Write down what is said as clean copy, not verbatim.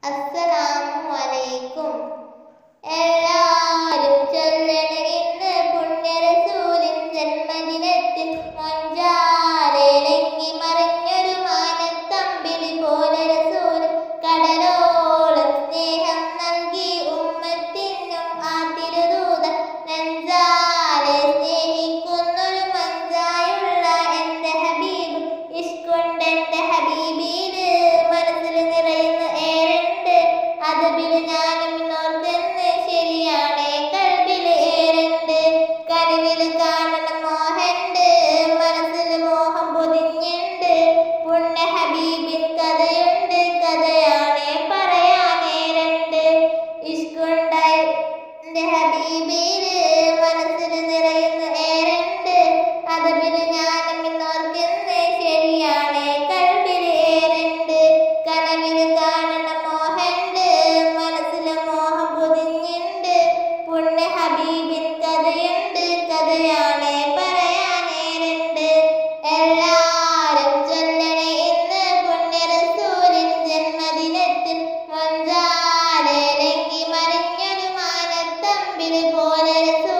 അസ്സലാമു അലൈക്കും. എല്ലാവരും ചൊല്ലണേ ഇന്ന് പുണ്യറസൂലിൻ ജന്മദിനത്തിൽ മൊഞ്ചാലയിലെങ്ങി മറിഞ്ഞൊരു മാനത്തമ്പിളി പോലെ റസൂൽ കടലോളം സ്നേഹം നൽകി ഉമ്മത്തിനും ആ തിരുദൂതൻ നെഞ്ചാലെ സ്നേഹിക്കുന്നൊരു മഞ്ചായുള്ള എൻ്റെ ഹബീബ് ഇഷ്കുണ്ടെൻ്റെ ഹബീബില് മനസ്സിൽ നിറയുന്ന അതബില് ഞാനും നോർക്കെന്ന് ശരിയാണ് കൽബില് ഏറുണ്ട് കനിവില് കാണണം മോഹണ്ട് മനസ്സിൽ മോഹം പൊതിഞ്ഞുണ്ട് പുണ്യ ഹബീബിൻ കഥയുണ്ട് കഥയാണ് പറയാനേരണ്ട് ഇഷ്കുണ്ടായി എൻ്റെ ഹബീബില് മനസ്സിൽ നിറയുന്ന ഏറുണ്ട് അതബില് ഞാനും നോർക്കെന്ന് ശരിയാണ് കൽബില് ഏറുണ്ട് കനവില് കാണണം മോഹണ്ട് മോഹം പൊതിഞ്ഞുണ്ട് പുണ്യ ഹബീബിൻ കഥയുണ്ട് കഥയാണ് പറയാനേരണ്ട് എല്ലാരും ചൊല്ലണേ ഇന്ന് പുണ്യറസൂലിൻ ജന്മദിനത്തിൽ മൊഞ്ചാലയിലെങ്ങി മറിഞ്ഞൊരു മാനത്തമ്പിളി പോലെ